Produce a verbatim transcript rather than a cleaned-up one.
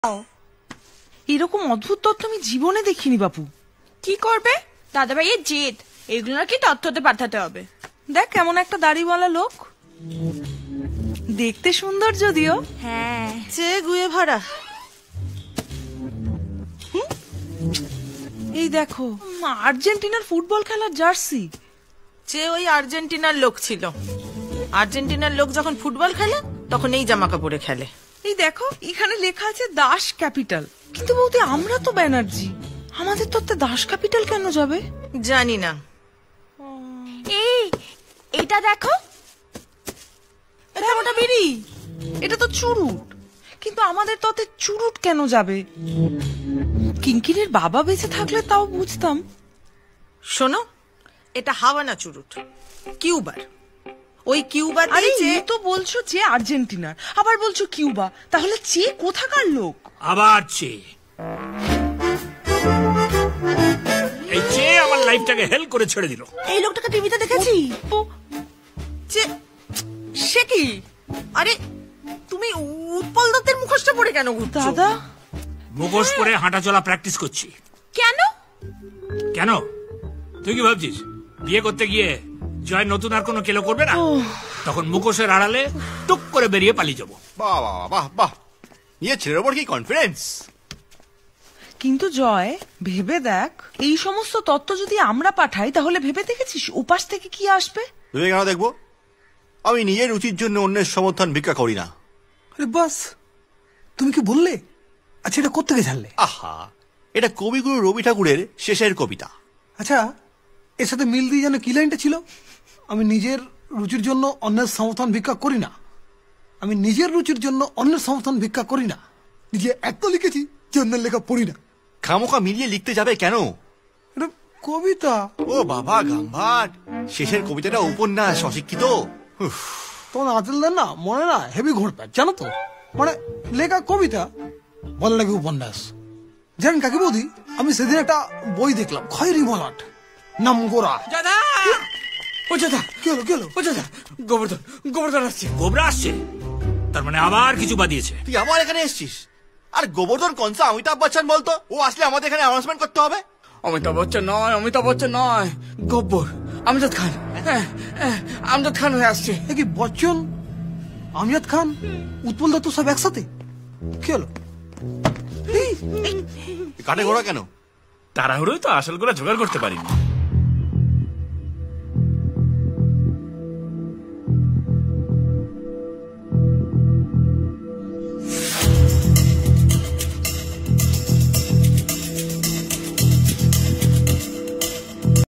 এরকম অদ্ভুত তথ্য আমি জীবনে দেখিনি বাপু। কি করবে? দাদা ভাইয়ের জেদ, এগুলো নাকি তথ্যতে পাঠাতে হবে। দেখ কেমন একটা দাড়িওয়ালা লোক, দেখতে সুন্দর যদিও। হ্যাঁ, চে গুয়ে ভরা। এই দেখো আর্জেন্টিনার ফুটবল খেলার জার্সি। চে ওই আর্জেন্টিনার লোক ছিল। আর্জেন্টিনার লোক যখন ফুটবল খেলে তখন এই জামা কাপড়ে খেলে। এই দেখো এখানে লেখা আছে দাস ক্যাপিটাল, কিন্তু বৌদি আমরা তো ব্যানার্জি, আমাদের তো দাস ক্যাপিটাল কেন যাবে জানি না। এই এটা দেখো, এটা মোটা বিড়ি, এটা তো চুরুট, কিন্তু আমাদের তো চুরুট কেন যাবে? কিঙ্কিরের বাবা বেঁচে থাকলে তাও বুঝতাম। শোনো, এটা হাওয়ানা চুরুট, কিউবার। ওই কিউবা আরে এই তো বলছো যে আর্জেন্টিনার, আবার বলছো কিউবা, তাহলে চে কোথাকার লোক? আবার চে, এই চে আমার লাইফটাকে হেল করে ছেড়ে দিল। এই লোকটাকে টিভিতে দেখেছি। চে সে কি? আরে তুমি উৎপল দত্তের মুখোশটা পরে কেন ঘুরছো? দাদা মুখোশ পরে হাঁটা চলা প্র্যাকটিস করছি। কেন কেন তুই কি ভাবছিস বিয়ে করতে গিয়ে জয় নতুন আর কোনো কেলো করবে না? তখন মুখোশের আড়ালে টুক করে বেরিয়ে পালিয়ে যাবো। বাহ বাহ বাহ বাহ, ইয়ে ছেলের ওপর কি কনফিডেন্স। কিন্তু জয় ভেবে দেখ, এই সমস্ত তত্ত্ব যদি আমরা পাঠাই তাহলে ভেবে দেখেছিস উপাস থেকে কি আসবে? ভেবে কেন দেখবো? আমি নিজের রুচির জন্য অন্যের সমর্থন ভিক্ষা করি না। আরে বাস, তুমি কি বললে? আচ্ছা এটা কোত্থেকে জানলে? আহা, এটা কবিগুরু রবি ঠাকুরের শেষের কবিতা। আচ্ছা এর সাথে মিল দিয়ে যেন কি লাইনটা ছিল? আমি নিজের রুচির জন্য অন্যের সমর্থন ভিক্ষা করি না, আমি নিজের রুচির জন্য অন্যের সমর্থন ভিক্ষা করি না। নিজে এত লিখেছি যে অন্যের লেখা পড়ি না। খামোখা মিলিয়ে লিখতে যাবে কেন? এটা কবিতা। ও বাবা গাম্ভাট, শেষের কবিতাটা উপন্যাস, অশিক্ষিত। তোমার আতেলদের না মনে না হেভি ঘোরপ্যাচ, জানো তো? মানে লেখা কবিতা বলে লাগে উপন্যাস। জানেন কাকি বৌদি, আমি সেদিন একটা বই দেখলাম, খয়েরি মলাট নাম গোরা। দাদা ও দাদা, কি হলো কি হলো? ও দাদা, গোবর্ধন গোবর্ধন আসছে। গোবরা আসছে, তার মানে আবার কিছু বাদিয়েছে। তুই আবার এখানে এসছিস? আর গোবর্ধন কনসা অমিতাভ বচ্চন বলতো? ও আসলে আমাদের এখানে অ্যানাউন্সমেন্ট করতে হবে। অমিতাভ বচ্চন নয়, অমিতাভ বচ্চন নয়, গব্বর আমজাদ খান। হ্যাঁ, আমজাদ খান হয়ে আসছে। কি বচ্চন, আমজাদ খান, উৎপল দত্ত সব একসাথে? কি হলো? কাটে ঘোড়া কেন? তাড়াহুড়োই তো আসল করে জোগাড় করতে পারিনি।